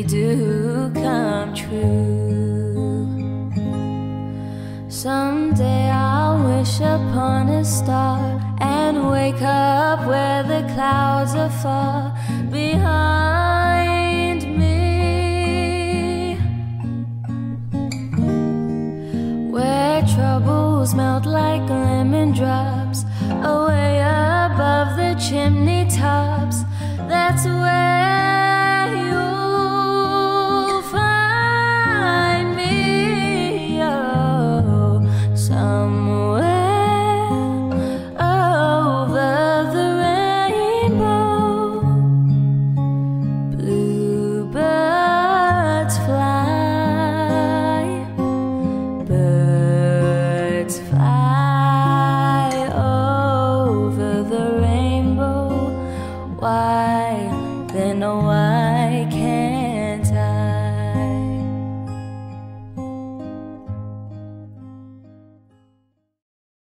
really do come true. Someday I'll wish upon a star and wake up where the clouds are far behind me, where troubles melt like lemon drops